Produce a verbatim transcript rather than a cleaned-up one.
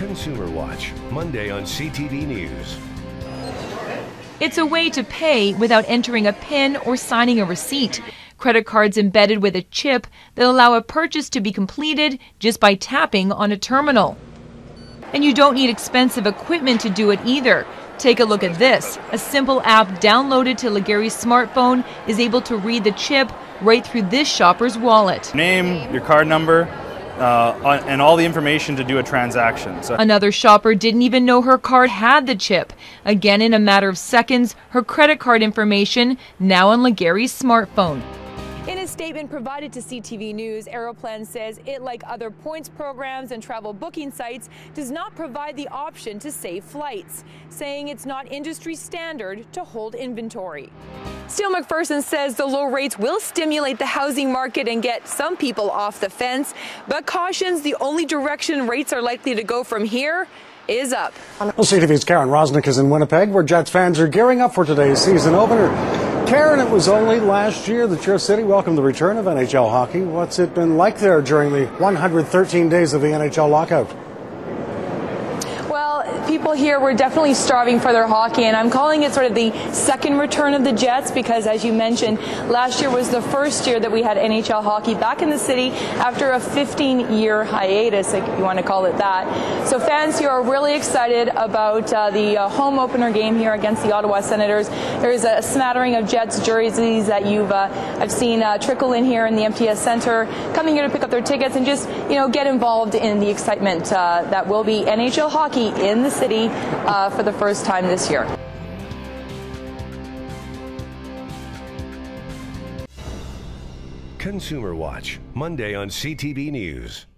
Consumer Watch, Monday on C T V News. It's a way to pay without entering a PIN or signing a receipt. Credit cards embedded with a chip that allow a purchase to be completed just by tapping on a terminal. And you don't need expensive equipment to do it either. Take a look at this. A simple app downloaded to Legary's smartphone is able to read the chip right through this shopper's wallet. Name, your card number, uh, and all the information to do a transaction. So Another shopper didn't even know her card had the chip. Again, in a matter of seconds, her credit card information now on Legary's smartphone. In a statement provided to C T V News, Aeroplan says it, like other points programs and travel booking sites, does not provide the option to save flights, saying it's not industry standard to hold inventory. Steele McPherson says the low rates will stimulate the housing market and get some people off the fence, but cautions the only direction rates are likely to go from here is up. Well, C T V's Karen Rosnick is in Winnipeg, where Jets fans are gearing up for today's season opener. Karen, it was only last year that your city welcomed the return of N H L hockey. What's it been like there during the one hundred thirteen days of the N H L lockout? Well, people here were definitely starving for their hockey, and I'm calling it sort of the second return of the Jets because, as you mentioned, last year was the first year that we had N H L hockey back in the city after a fifteen-year hiatus, if you want to call it that. So fans here are really excited about uh, the uh, home opener game here against the Ottawa Senators. There is a smattering of Jets jerseys that you've uh, I've seen uh, trickle in here in the M T S Center, coming here to pick up their tickets and just you know get involved in the excitement uh, that will be N H L hockey in the city uh, for the first time this year. Consumer Watch, Monday on C T V News.